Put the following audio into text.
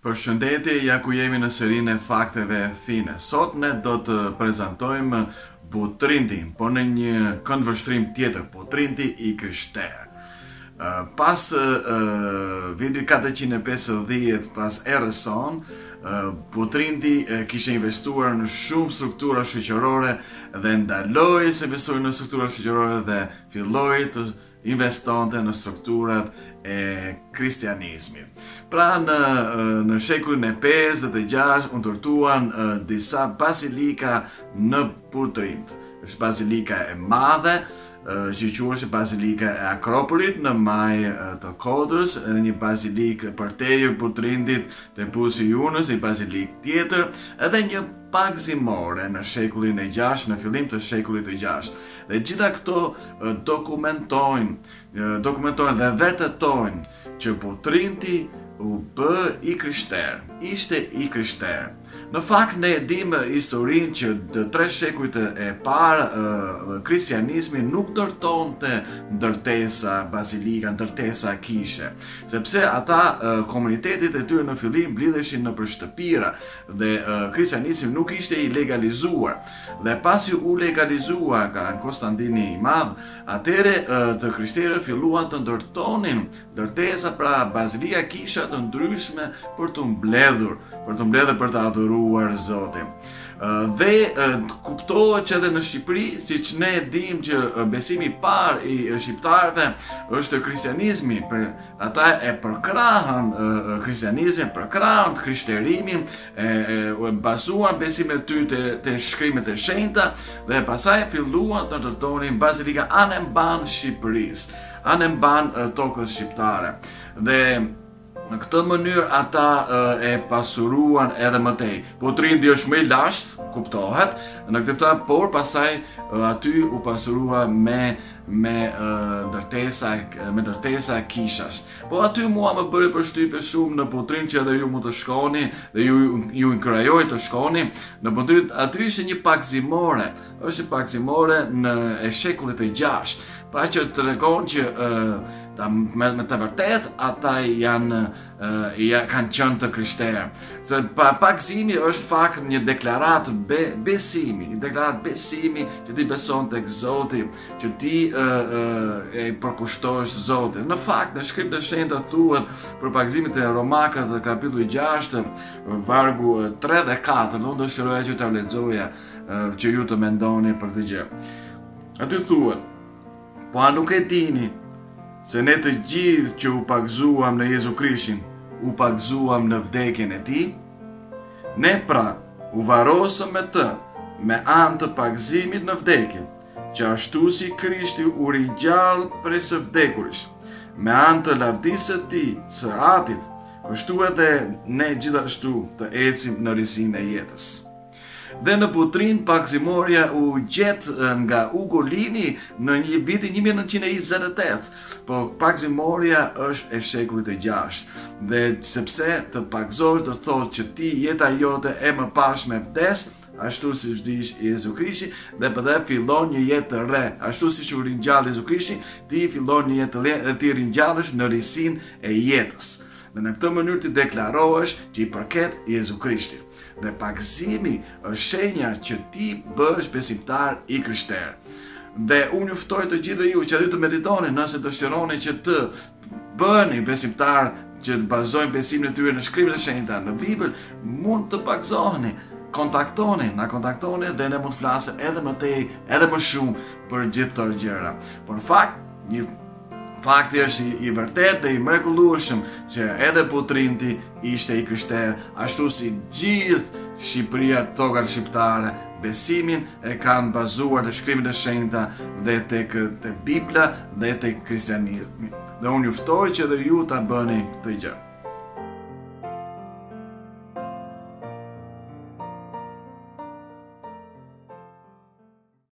Përshëndetje, ja ku jemi në serinë e fakteve fine. Sot ne do të prezantojmë Butrintin, po në një këndvështrim tjetër, Butrinti i Krishterë. Pas viti 450, pas erës sonë, Butrinti kishte investuar në shumë struktura shoqërore dhe ndaloi se investoi në struktura shoqërore dhe filloi të investonte në strukturat e kristianizmit. Pra në shekullin e 5 dhe 6 u ndërtuan disa bazilika në Butrint. Është bazilika e madhe, që quhet Bazilika e Akropolit në maj të Kodrës, edhe një bazilikë për teje Butrintit të Pusi Junës, një bazilikë tjetër, edhe një pagëzimore në shekullin e 6, në fillim të shekullit të 6. Dhe gjitha këto dokumentojnë dhe vërtetojnë që Butrinti u bë i krishterë, ishte i krishterë. Në fakt ne e dimë historinë që të 3 shekujt e parë kristianizmi nuk ndërtonte ndërtesa bazilika, ndërtesa kishe, sepse ata komunitetit e tyre në fillim blidheshin në shtëpira dhe kristianizmi nuk ishte i legalizuar. Dhe pasi u legalizua ka në Konstantini i Madh, atëre të krishterët filluan të ndërtonin ndërtesa, pra bazilika, kisha të ndryshme për të mbledhur për të adhuruar Zotin. Dhe kuptohet që edhe në Shqipëri, siç ne dim që besimi i parë i shqiptarëve është kristianizmi, ata e përkrahën kristianizmin, përkrahën krishterimin, e basuan besimin e tyre te shkrimet e shenjta dhe pastaj filluan të ndërtonin bazilika anë mban Shqipërisë, anë mban tokës shqiptare. Dhe në këtë mënyrë ata e pasuruan edhe më tej. Butrinti është më i lashtë, kuptohet, në këtë plan, por pasaj aty u pasurua me ndërtesa kishash. Po aty mua më bëri përshtypje shumë në Butrint që edhe ju mund të shkoni dhe ju inkurajoj të shkoni. Në Butrint aty ishte një pagëzimore, është një pagëzimore e shekullit e 6. Pra që të tregon që me të vërtet ata kanë qenë të krishterë. Se pagëzimi është fakt një deklarat besimi, që ti beson tek Zoti, që ti e përkushtosh Zotin. Në fakt, në shkrimet e shenjta thuhet për pagëzimin e Romakët të kapitulli 6, vargu 3 dhe 4, unë dëshiroja që ta lexoja që ju të mendoni për të gjë. Aty thuhet: po a nuk e dini se ne të gjithë që u pagëzuam në Jezu Krishtin, u pagëzuam në vdekjen e tij? Ne pra u varrosëm me të, me anë të pagëzimit në vdekje, që ashtu si Krishti u ringjall prej së vdekuris, me anë të lavdisë së tij, së Atit, kështu edhe ne gjithashtu të ecim në rizinë e jetës. Dhe në Butrint pagëzimorja u gjet nga Ugolini në vitin 1928, po pagëzimorja është e shekullit të 6. Dhe sepse të pagëzosh do të thotë që ti jeta jote e mëparshme vdes, ashtu si vdiq Jezu Krishti, dhe përdhe fillon një jetë të re, ashtu si që u ringjall Jezu Krishti, ti fillon një jetë të re dhe ti ringjallesh në rizinë e jetës. Dhe në këtë mënyrë ti deklarohesh që i përket Jezu Krishtit. Dhe pagëzimi është shenja që ti bësh besimtar i krishterë. Dhe unë ju ftoj të gjithë ju që aty të meditoni, nëse dëshironi që të bëni besimtar, që të bazojnë besimin e tyre në shkrimet e shenjta, në Bibël, mund të pagëzoheni. Na kontaktoni dhe ne mund të flasim edhe më tej, edhe më shumë për gjithë këto gjëra. Por në fakt, fakti është i vërtet dhe i mrekullueshëm që edhe Butrinti ishte i krishterë, ashtu si gjithë Shqipëria, tokat shqiptare, besimin e kanë bazuar të shkrimet e shenjta dhe tek Bibla dhe tek kristianizmi. Dhe unë ju ftoj që edhe ju ta bëni këtë gjë.